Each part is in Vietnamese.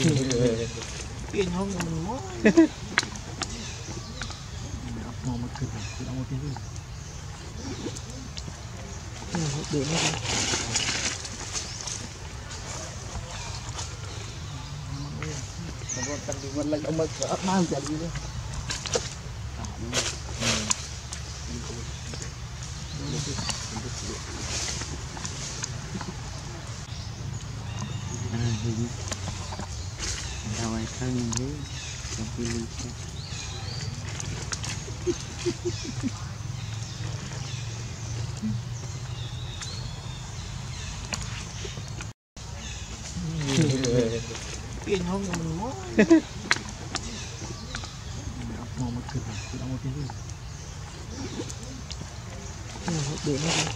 Tiền không thì mình mất. Mò một thịt này, thịt một tiếng. Được đấy. Còn cần thì vẫn là ông mực ấp mang chả đi nữa. Đâu ai thân thế, trong khi lưu tiền không thì mình mất. Mò một thịt này, thịt một tiếng. Được đấy.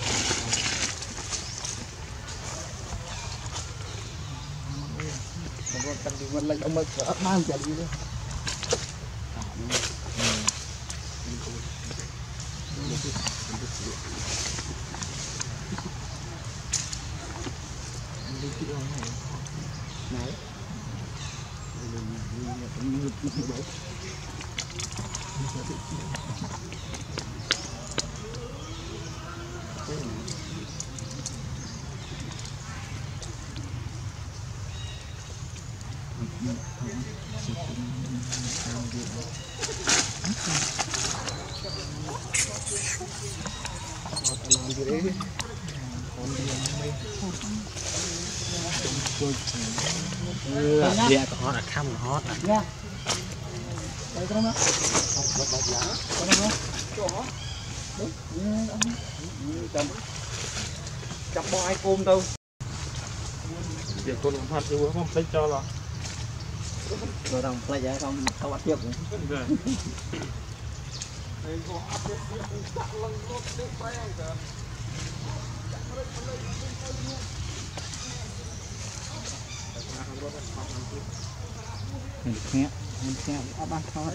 Còn cần thì vẫn là ông mực ấp mang chả đi nữa. Này. Dia có hot là khăm là hot à. Nha. Đây con đó. Con đó. Chỗ hot. Đấy. Chấm bò ai cơm đâu. Việc con làm hạt chứ không thấy cho là. Rồi đồng play vậy không không ăn tiếp. Mình sẽ áp ăn thôi.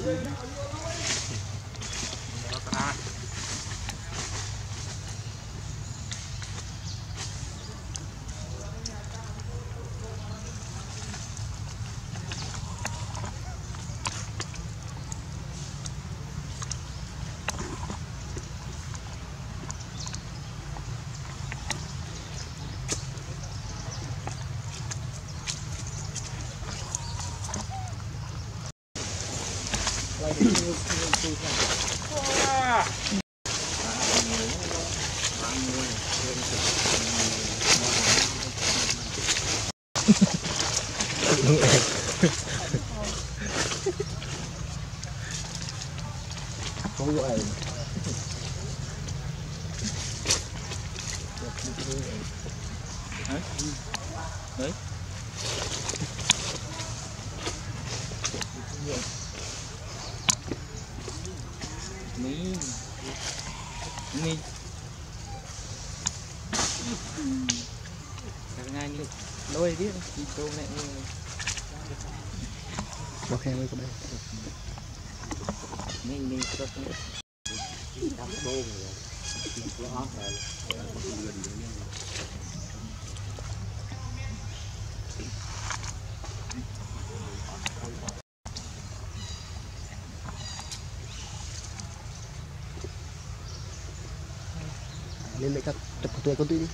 Không vậy. Đấy. Mỹ cả ngày đi đôi biết đi câu này Bao khen với cái đây. mình rất đắp bô rồi Lên lại các tập của tôi con đi.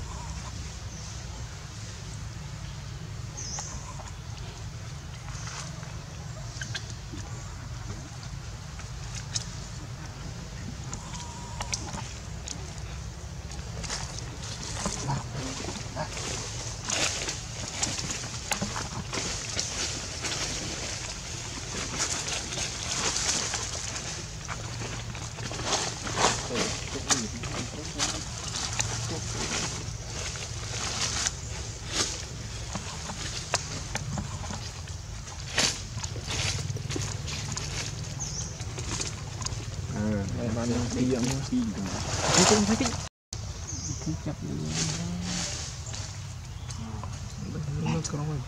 Bạn đi dưỡng đi Thấy cái chặt nó có rồi.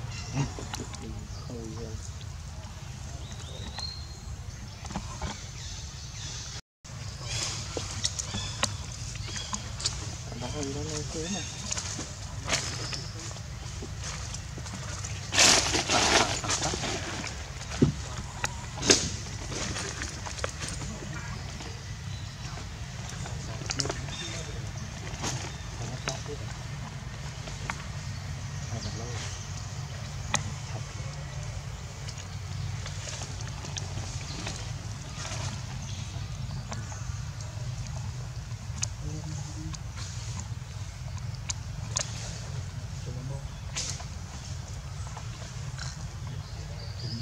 nó hơi nó lên thế này.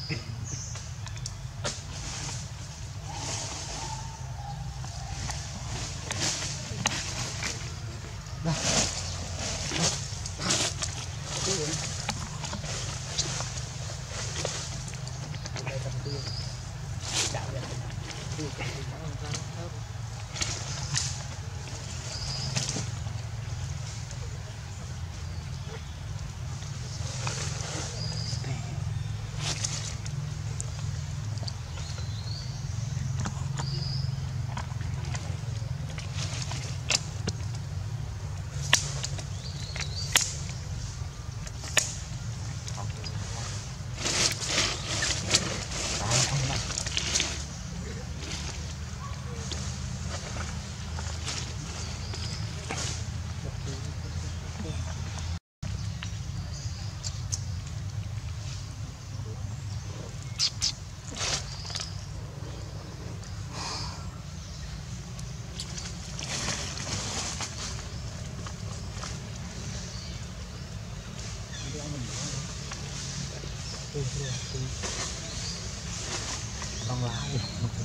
Không lái.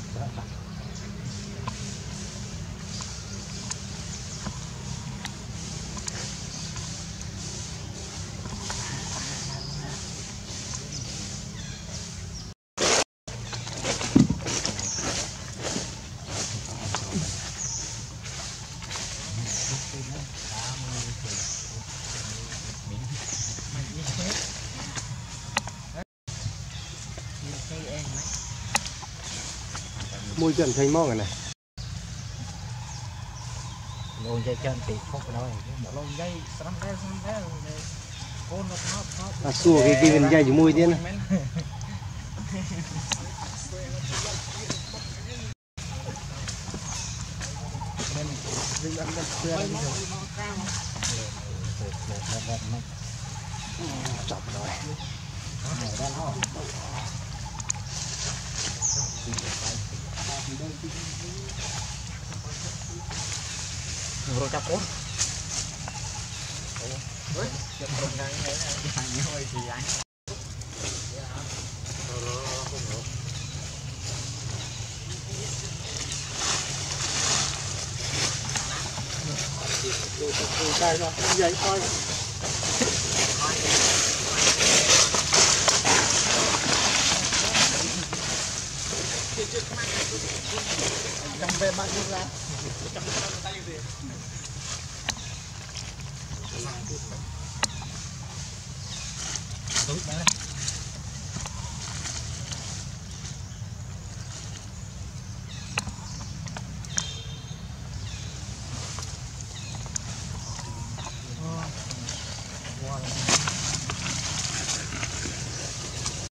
Môi chân thấy mong rồi này. Lôi dây chân thì khóc nói. Lôi dây sắm thế con nó tháo Xua cái bên dây môi tiên này. Chọc rồi. Rồi chọc cốt. chụp một ngày như thế này hàng nhồi thì anh Đây rồi, dậy coi. cầm về bao nhiêu ra đúng đấy